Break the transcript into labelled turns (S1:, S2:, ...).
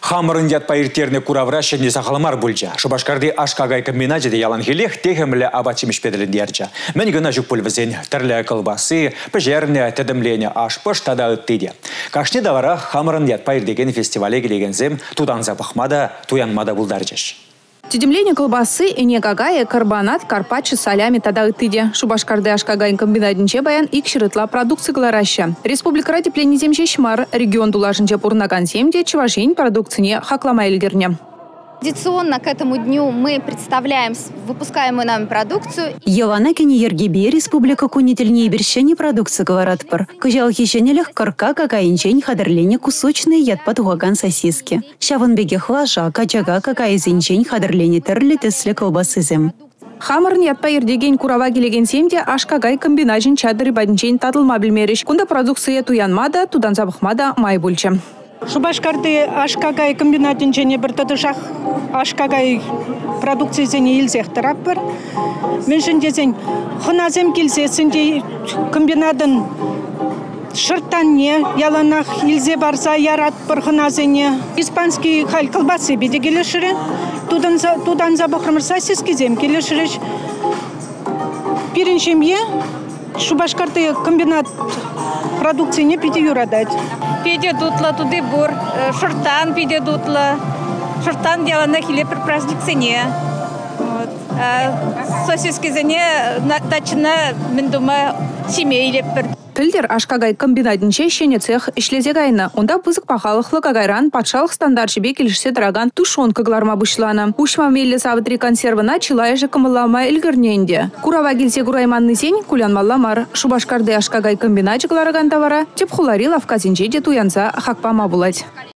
S1: Хамырын ят пайыртеріне куравра шенде сақаламар бульча. Шубашкарды ашкагай комбинате де ялан хелех техемле абачимиш педелендерча. Мен гына жүк пульвазен, тірлі колбасы, пежерне, тедемлене ашпыш тада ыттыде. Кашне давара хамырын ят пайырдеген фестивале келегензем тудан запахмада, туянмада булдарчаш.
S2: Тедемление колбасы, инегагая, карбонат, карпаччо, солями тада ыттыде. Шубашкарды ашкагай комбинатинче баян икширытла продукция глараща. Республика ради плениземче шмар, регион дулажинче пурнаган земде, чевашень продукцине хаклама эльгерне.
S3: Традиционно к этому дню мы представляем выпускаемую нами продукцию.
S4: Явана кени ергебе республика кунительнее берщение продукции говоратпар. Кожал хищенелях карка какаинчень хадерлене кусочные яд патугаган сосиски. Шаван беге хлажа качага какаизинчень хадерлене терли тесле колбасызем.
S2: Хамырын ят пайырдеген курава келеген семде ашкагай комбинажин чадыры бадинчень татылма билмериш. Кунда продукция туянмада, тудан забахмада май бульче.
S5: Шубашкарды ашкагай комбинатинчене бір тадышақ ашкагай продукция зене илзех тараппыр. Мен жіндезен хыназем келсесінде комбинатын шыртанне, яланақ илзе барса ярат бір хыназене. Испанский халь колбасы беде келешірі. Тудан забықырмыр сосиски зем келешірі. Переншемге Шубашкарды комбинат продукции не пиде юрадать.
S6: Пиде дутла туды бур, шортан пиде дутла. Шортан делана хиле при праздник цене. Сосиски зене тачына мен дума семей леппер.
S2: Пілдер ашкагай комбинатинче шене цех ишлезегайна. Онда пызык пахалықлы кагайран патшалық стандарчебе келішсе дыраган тушонка гларма бұшлана. Ушма мелі савытри консервына чилай же кымылама илгірненде. Курава келсе курайманны сень кулянмалламар. Шубашкарды ашкагай комбинатчы глараган тавара теп хулари лавказинче де туянса хакпама булать.